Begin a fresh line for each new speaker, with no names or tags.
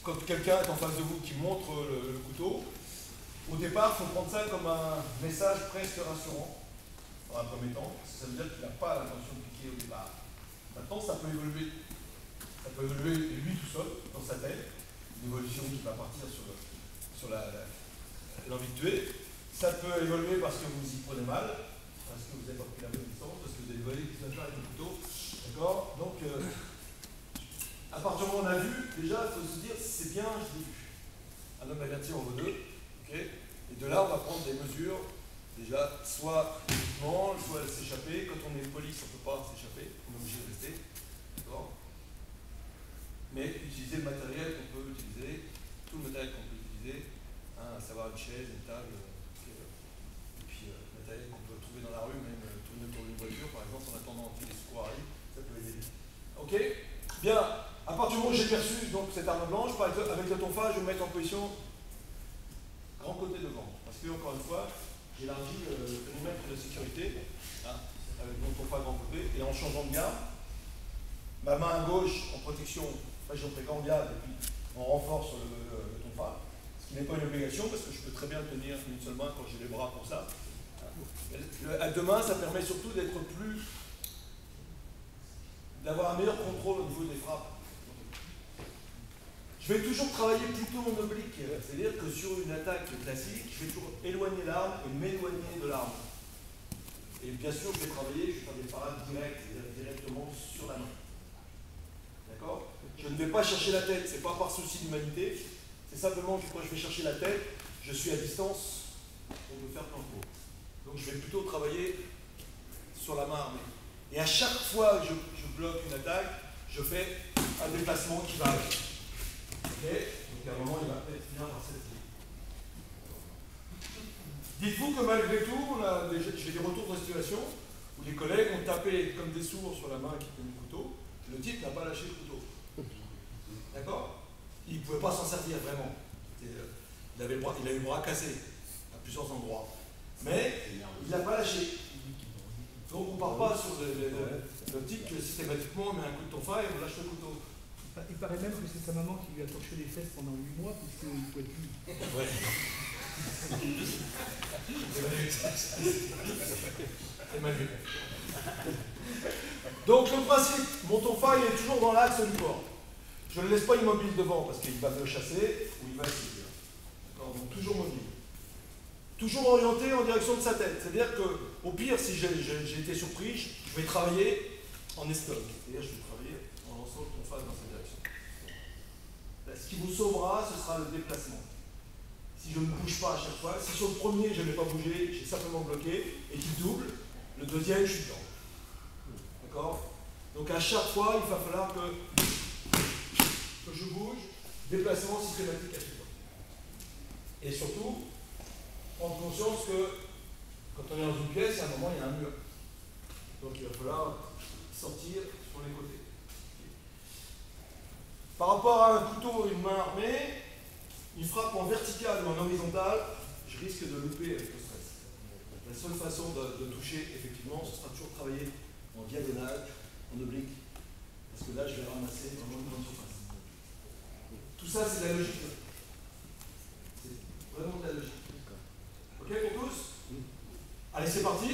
quand quelqu'un est en face de vous qui montre le couteau, au départ, il faut prendre ça comme un message presque rassurant, dans un premier temps, parce que ça veut dire qu'il n'a pas l'intention de piquer au départ. Maintenant, ça peut évoluer. Ça peut évoluer lui tout seul, dans sa tête, une évolution qui va partir sur l'envie de tuer. Ça peut évoluer parce que vous y prenez mal, parce que vous n'avez pas pris la bonne distance, parce que vous avez volé qui se donne pas avec le couteau. D'accord? Donc, à partir du moment où on a vu, déjà, il faut se dire, c'est bien, je l'ai vu. Un homme averti en vaut deux. Okay? Et de là, on va prendre des mesures, déjà, soit physiquement, soit s'échapper. Quand on est police, on ne peut pas s'échapper, on est obligé de rester. D'accord? Mais utiliser le matériel qu'on peut utiliser, tout le matériel qu'on peut utiliser, hein, à savoir une chaise, une table, et puis le matériel qu'on peut trouver dans la rue, même tourner autour d'une voiture, par exemple, en attendant que les secours arrivent, ça peut aider. Ok? Bien, à partir du moment où j'ai perçu donc, cette arme blanche, par exemple, avec le tonfa, je vais me mettre en position grand côté devant. Parce que, encore une fois, j'élargis le périmètre de sécurité, hein, avec mon tonfa grand côté, et en changeant de garde, ma main à gauche en protection, région précordiale, et puis on renforce le tonfa, ce qui n'est pas une obligation parce que je peux très bien le tenir une seule main quand j'ai les bras pour ça. À deux mains, ça permet surtout d'être d'avoir un meilleur contrôle au niveau des frappes. Je vais toujours travailler plutôt en oblique, c'est-à-dire que sur une attaque classique, je vais toujours éloigner l'arme et m'éloigner de l'arme. Et bien sûr, je vais faire des parades directes, c'est-à-dire directement sur la main. D'accord? Je ne vais pas chercher la tête, c'est pas par souci d'humanité, c'est simplement que quand je vais chercher la tête, je suis à distance pour me faire plein de cours. Donc je vais plutôt travailler sur la main armée. Et à chaque fois que je bloque une attaque, je fais un déplacement qui va avec. Ok? Donc à un moment, il va peut-être finir par cette ligne. Dites-vous que malgré tout, j'ai des retours de situation où les collègues ont tapé comme des sourds sur la main qui tenait le couteau. Le type n'a pas lâché le couteau. D'accord? Il ne pouvait pas s'en servir vraiment. Il a eu le bras cassé à plusieurs endroits. Mais il n'a pas lâché. Donc on ne part pas sur l'optique que systématiquement on met un coup de tonfa et on lâche le couteau.
Il paraît même que c'est sa maman qui lui a torché les fesses pendant 8 mois puisqu'il ne pouvait plus.
Ouais. C'est mal vu. Donc le principe, mon tonfa il est toujours dans l'axe du corps. Je ne le laisse pas immobile devant parce qu'il va me chasser ou il va essayer. D'accord? Donc toujours mobile. Toujours orienté en direction de sa tête. C'est-à-dire qu'au pire, si j'ai été surpris, je vais travailler en estoc. C'est-à-dire je vais travailler en lançant le tonfa dans cette direction. Ce qui vous sauvera, ce sera le déplacement. Si je ne bouge pas à chaque fois, si sur le premier je n'ai pas bougé, j'ai simplement bloqué et qu'il double, le deuxième je suis dedans. D'accord? Donc à chaque fois, il va falloir que je bouge, déplacement systématique à chaque fois. Et surtout, prendre conscience que quand on est dans une pièce, à un moment il y a un mur. Donc il va falloir sortir sur les côtés. Par rapport à un couteau et une main armée, une frappe en verticale ou en horizontale, je risque de louper avec le stress. La seule façon de toucher, effectivement, ce sera toujours travailler en diagonale, en oblique, parce que là, je vais ramasser vraiment une grande surface. Tout ça, c'est de la logique. C'est vraiment de la logique. Ok pour tous? Allez, c'est parti.